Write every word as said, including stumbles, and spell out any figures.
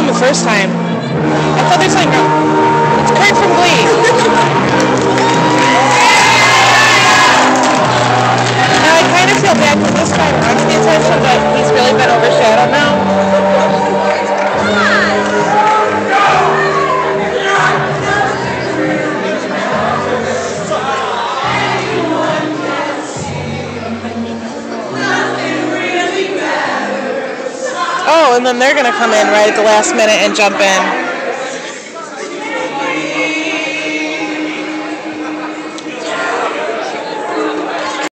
the first time. I thought they sang. It's Kurt from Glee. Now I kind of feel bad because this guy wants the attention, but he's really been overshadowed now. Oh, and then they're going to come in right at the last minute and jump in.